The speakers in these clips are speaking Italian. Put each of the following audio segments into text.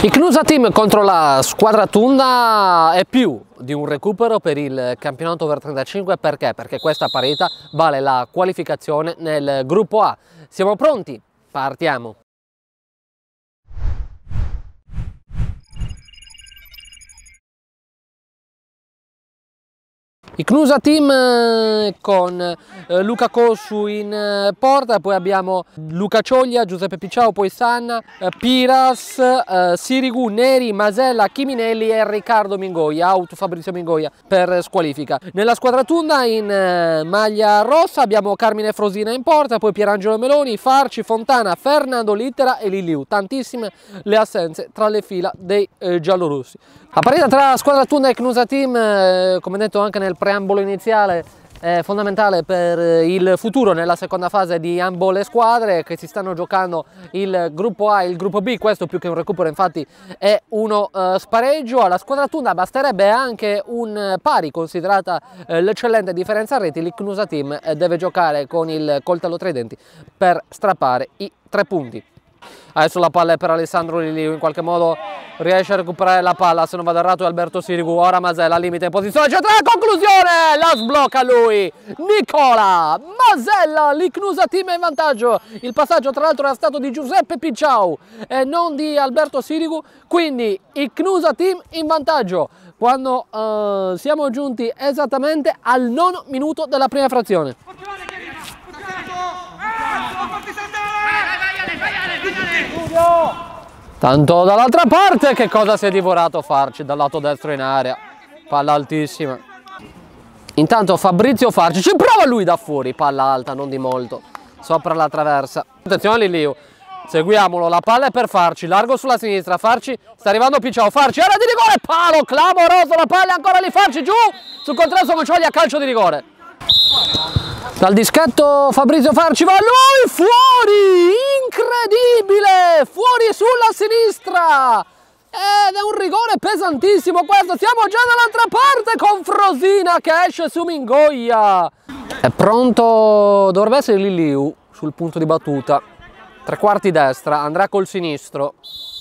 Il Cnusa Team contro la squadra Tunda è più di un recupero per il campionato over 35, perché? Perché questa parità vale la qualificazione nel gruppo A. Siamo pronti? Partiamo! Il Cnusa Team con Luca Cossu in porta, poi abbiamo Luca Cioglia, Giuseppe Picciao, poi Sanna, Piras, Sirigu, Neri, Masella, Chiminelli e Riccardo Mingoia, out Fabrizio Mingoia per squalifica. Nella squadra Tunda in maglia rossa abbiamo Carmine Frosina in porta, poi Pierangelo Meloni, Farci, Fontana, Fernando Littera e Liliu. Tantissime le assenze tra le fila dei giallorossi. La partita tra squadra Tunda e Cnusa Team, come detto anche nel preambolo iniziale, è fondamentale per il futuro nella seconda fase di ambo le squadre che si stanno giocando il gruppo A e il gruppo B. Questo più che un recupero infatti è uno spareggio. Alla squadra Tunda basterebbe anche un pari, considerata l'eccellente differenza a reti. Il Cnusa Team deve giocare con il coltello tra i denti per strappare i 3 punti. Adesso la palla è per Alessandro Liliu, in qualche modo riesce a recuperare la palla, se non vado errato è Alberto Sirigu. Ora Masella al limite in posizione centrale, conclusione, la sblocca lui, Nicola Masella. Il Cnusa Team è in vantaggio, il passaggio tra l'altro era stato di Giuseppe Picciao e non di Alberto Sirigu, quindi il Cnusa Team in vantaggio quando siamo giunti esattamente al 9° minuto della prima frazione. Tanto dall'altra parte che cosa si è divorato Farci dal lato destro in area, palla altissima. Intanto Fabrizio Farci ci prova lui da fuori, palla alta non di molto, sopra la traversa. Attenzione Liliu, seguiamolo, la palla è per Farci, largo sulla sinistra, Farci sta arrivando Picciao, Farci area di rigore, palo clamoroso, la palla è ancora lì, Farci giù sul contrasto con Cioglia, calcio di rigore. Dal dischetto Fabrizio Farci va lui, fuori, incredibile, fuori sulla sinistra, ed è un rigore pesantissimo questo. Siamo già dall'altra parte con Frosina che esce su Mingoia. È pronto, dovrebbe essere Liliu sul punto di battuta, 3/4 destra, andrà col sinistro.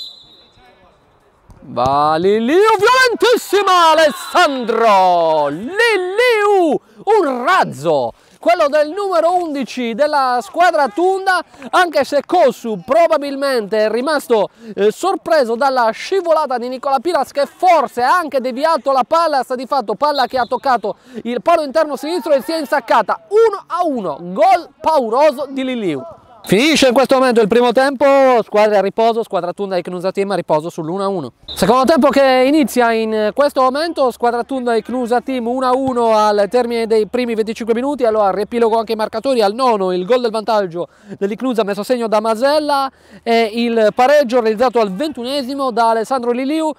Va Liliu, violentissima Alessandro Liliu, un razzo, quello del numero 11 della squadra Tunda, anche se Cossu probabilmente è rimasto sorpreso dalla scivolata di Nicola Piras, che forse ha anche deviato la palla. Sta di fatto palla che ha toccato il palo interno sinistro e si è insaccata. 1-1, gol pauroso di Liliu. Finisce in questo momento il primo tempo, squadra a riposo, squadra Tunda e Cnusa Team a riposo sull'1-1. Secondo tempo che inizia in questo momento, squadra Tunda e Cnusa Team 1-1 al termine dei primi 25 minuti. Allora riepilogo anche i marcatori: al 9° il gol del vantaggio dell'Icnusa messo a segno da Masella e il pareggio realizzato al 21° da Alessandro Liliu.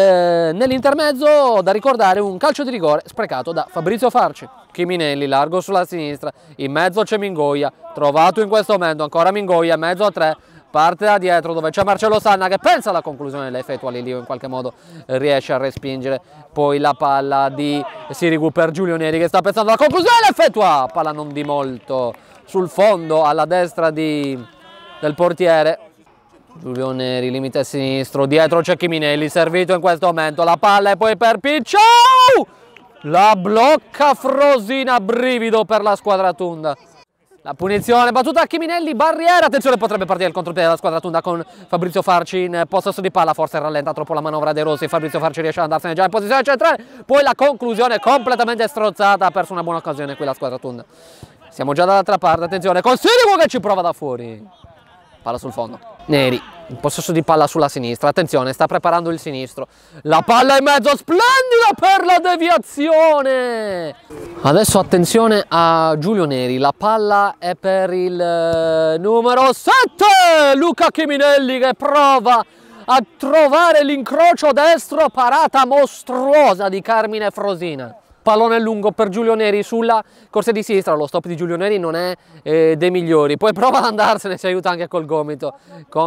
Nell'intermezzo da ricordare un calcio di rigore sprecato da Fabrizio Farci. Chiminelli largo sulla sinistra, in mezzo c'è Mingoia, trovato in questo momento ancora Mingoia, mezzo a 3, parte da dietro dove c'è Marcello Sanna che pensa alla conclusione, la effettua Liliu, in qualche modo riesce a respingere, poi la palla di Sirigu per Giulio Neri che sta pensando alla conclusione, la effettua, palla non di molto sul fondo alla destra del portiere. Giulio Neri, limite sinistro, dietro c'è Chiminelli, servito in questo momento, la palla è poi per Picciao! La blocca Frosina, brivido per la squadra Tunda. La punizione battuta a Chiminelli, barriera, attenzione, potrebbe partire il contropiede della squadra Tunda con Fabrizio Farci in possesso di palla, forse rallenta troppo la manovra dei rossi, Fabrizio Farci riesce ad andarsene già in posizione centrale, poi la conclusione completamente strozzata, ha perso una buona occasione qui la squadra Tunda. Siamo già dall'altra parte, attenzione, con Sirigu che ci prova da fuori, palla sul fondo. Neri, in possesso di palla sulla sinistra, attenzione, sta preparando il sinistro, la palla in mezzo, splendida per la deviazione. Adesso attenzione a Giulio Neri, la palla è per il numero 7, Luca Chiminelli, che prova a trovare l'incrocio destro, parata mostruosa di Carmine Frosina. Pallone lungo per Giulio Neri sulla corsia di sinistra, lo stop di Giulio Neri non è dei migliori, poi prova ad andarsene, si aiuta anche col gomito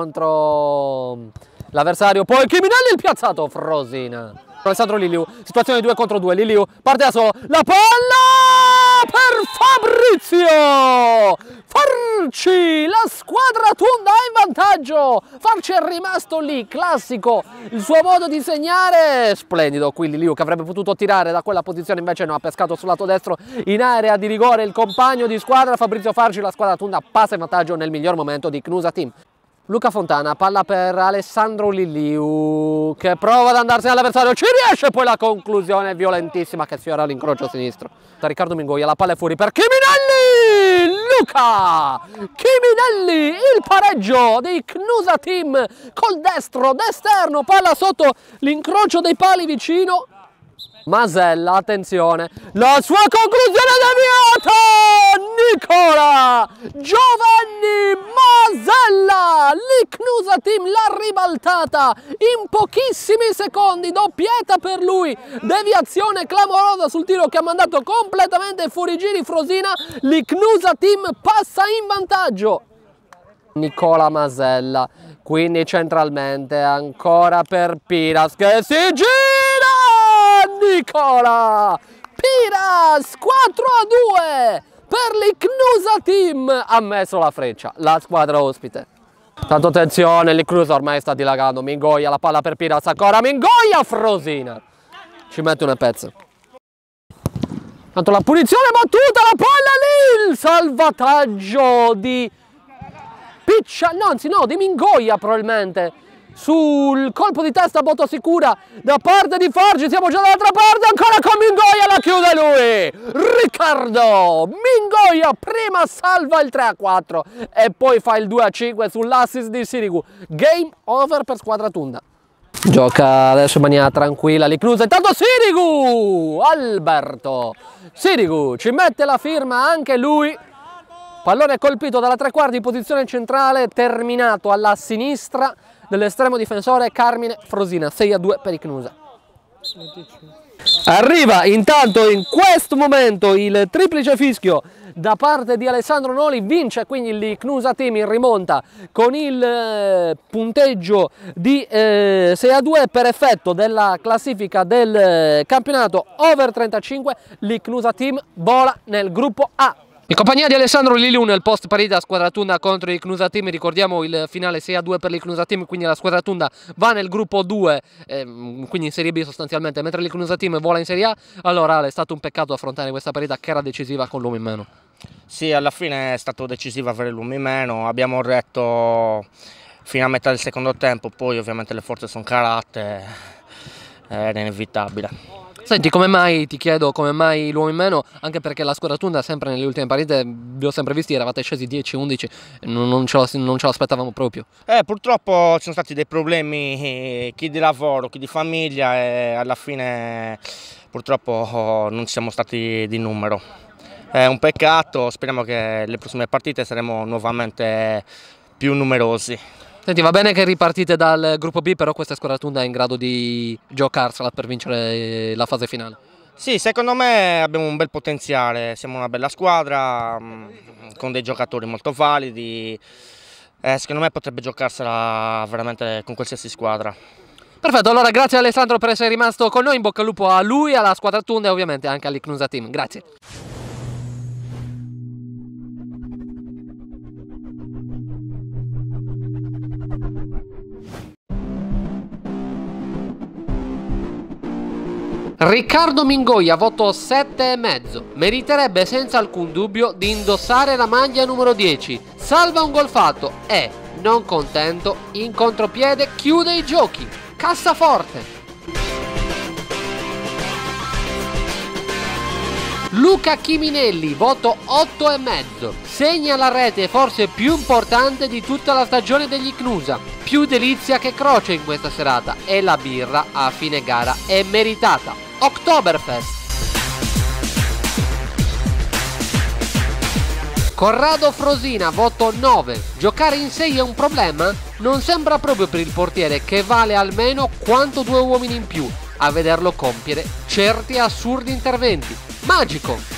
contro l'avversario, poi Chiminelli il piazzato, Frosina. Alessandro Liliu, situazione 2 contro 2, Liliu parte da solo, la palla per Fabrizio Farci, la squadra Tunda è in vantaggio. Farci è rimasto lì, classico, il suo modo di segnare, splendido. Qui Liliu che avrebbe potuto tirare da quella posizione, invece no, ha pescato sul lato destro in area di rigore il compagno di squadra Fabrizio Farci. La squadra Tunda passa in vantaggio nel miglior momento di Cnusa Team. Luca Fontana, palla per Alessandro Liliu che prova ad andarsene all'avversario, ci riesce, poi la conclusione violentissima che sfiora l'incrocio sinistro. Da Riccardo Mingoia, la palla è fuori per Chiminelli! Luca Chiminelli, il pareggio di Cnusa Team col destro d'esterno, palla sotto l'incrocio dei pali vicino. Masella, attenzione, la sua conclusione deviata! Nicola Giovanni Masella! Lì Cnusa Team l'ha ribaltata in pochissimi secondi, doppietta per lui, deviazione clamorosa sul tiro che ha mandato completamente fuori giri Frosina. Lì Cnusa Team passa in vantaggio. Nicola Masella, quindi centralmente ancora per Piras che si gira! Nicola Piras 4-2 per l'Icnusa Team, ha messo la freccia la squadra ospite. Tanto attenzione, l'Icnusa ormai sta dilagando. Mingoia, la palla per Piras, ancora Mingoia, Frosina ci mette una pezza. Tanto la punizione battuta, la palla lì, il salvataggio di Piccia, no, anzi no, di Mingoia probabilmente. Sul colpo di testa botta sicura da parte di Farci, siamo già dall'altra parte, ancora con Mingoia, la chiude lui, Riccardo Mingoia, prima salva il 3-4 e poi fa il 2-5 sull'assist di Sirigu. Game over per squadra Tunda. Gioca adesso in maniera tranquilla l'Icnusa, intanto Sirigu, Alberto Sirigu ci mette la firma anche lui. Pallone colpito dalla tre quarti in posizione centrale, terminato alla sinistra dell'estremo difensore Carmine Frosina, 6-2 per Icnusa. Arriva intanto in questo momento il triplice fischio da parte di Alessandro Noli, vince quindi l'Icnusa Team in rimonta con il punteggio di 6-2 per effetto della classifica del campionato over 35. L'Icnusa Team vola nel gruppo A. In compagnia di Alessandro Liliu nel post partita squadra Tunda contro il Cnusa Team, ricordiamo il finale 6-2 per il Cnusa Team, quindi la squadra Tunda va nel gruppo 2, quindi in Serie B sostanzialmente, mentre il Cnusa Team vola in Serie A. Allora è stato un peccato affrontare questa partita che era decisiva con l'uomo in meno. Sì, alla fine è stato decisivo avere l'uomo in meno, abbiamo retto fino a metà del secondo tempo, poi ovviamente le forze sono calate, era inevitabile. Senti, come mai, ti chiedo, come mai l'uomo in meno? Anche perché la squadra Tunda sempre nelle ultime partite, vi ho sempre visti, eravate scesi 10-11, non ce l'aspettavamo proprio. Purtroppo ci sono stati dei problemi, chi di lavoro, chi di famiglia, e alla fine purtroppo non ci siamo stati di numero. È un peccato, speriamo che le prossime partite saremo nuovamente più numerosi. Senti, va bene che ripartite dal gruppo B, però questa squadra Tunda è in grado di giocarsela per vincere la fase finale. Sì, secondo me abbiamo un bel potenziale, siamo una bella squadra con dei giocatori molto validi, secondo me potrebbe giocarsela veramente con qualsiasi squadra. Perfetto, allora grazie Alessandro per essere rimasto con noi, in bocca al lupo a lui, alla squadra Tunda e ovviamente anche all'Icnusa Team, grazie. Riccardo Mingoia, voto 7,5, meriterebbe senza alcun dubbio di indossare la maglia numero 10, salva un gol fatto e, non contento, in contropiede chiude i giochi, cassaforte. Luca Chiminelli, voto 8,5, segna la rete forse più importante di tutta la stagione degli Cnusa, più delizia che croce in questa serata e la birra a fine gara è meritata. Oktoberfest. Corrado Frosina, voto 9. Giocare in 6 è un problema? Non sembra proprio per il portiere, che vale almeno quanto 2 uomini in più a vederlo compiere certi assurdi interventi. Magico!